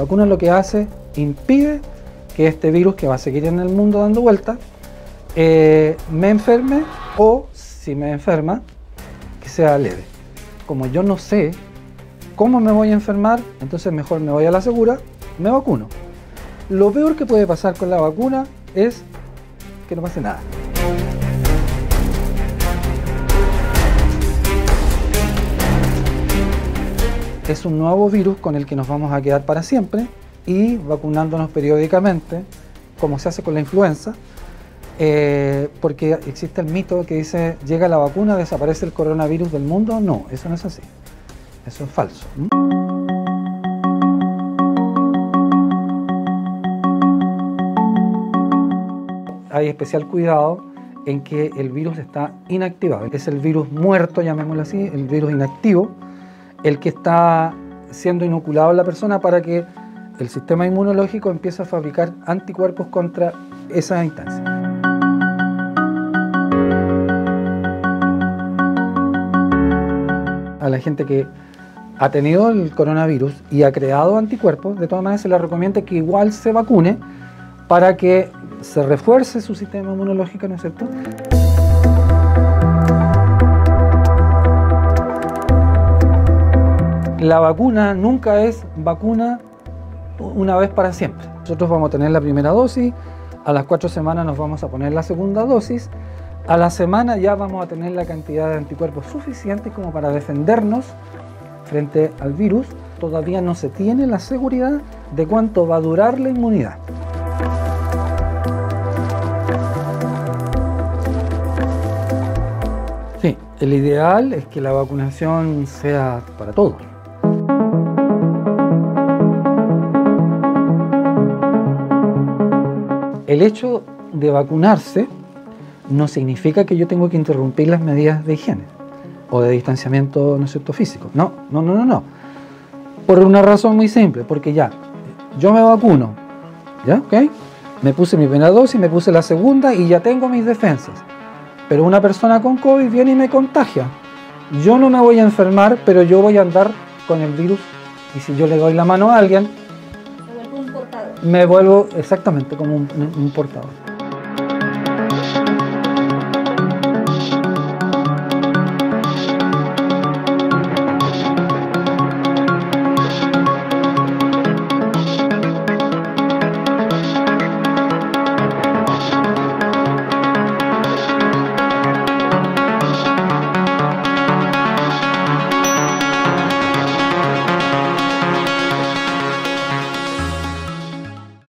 vacuna lo que hace, impide que este virus que va a seguir en el mundo dando vueltas, me enferme, o si me enferma, que sea leve. Como yo no sé cómo me voy a enfermar, entonces mejor me voy a la segura, me vacuno. Lo peor que puede pasar con la vacuna es que no pase nada. Es un nuevo virus con el que nos vamos a quedar para siempre, y vacunándonos periódicamente, como se hace con la influenza, porque existe el mito que dice, llega la vacuna, desaparece el coronavirus del mundo. No, eso no es así. Eso es falso. Hay especial cuidado en que el virus está inactivado. Es el virus muerto, llamémoslo así, el virus inactivo, el que está siendo inoculado en la persona para que el sistema inmunológico empiece a fabricar anticuerpos contra esa instancia. A la gente que ha tenido el coronavirus y ha creado anticuerpos, de todas maneras se le recomienda que igual se vacune para que se refuerce su sistema inmunológico, ¿no es cierto? La vacuna nunca es vacuna una vez para siempre. Nosotros vamos a tener la primera dosis, a las 4 semanas nos vamos a poner la segunda dosis, a la semana ya vamos a tener la cantidad de anticuerpos suficientes como para defendernos frente al virus. Todavía no se tiene la seguridad de cuánto va a durar la inmunidad. Sí, el ideal es que la vacunación sea para todos. El hecho de vacunarse no significa que yo tengo que interrumpir las medidas de higiene o de distanciamiento, ¿no es cierto?, físico. No. Por una razón muy simple, porque ya, yo me vacuno, ¿ya? ¿Ok? Me puse mi primera dosis, me puse la segunda y ya tengo mis defensas. Pero una persona con COVID viene y me contagia. Yo no me voy a enfermar, pero yo voy a andar con el virus, y si yo le doy la mano a alguien, me vuelvo un portador. me vuelvo exactamente como un portador.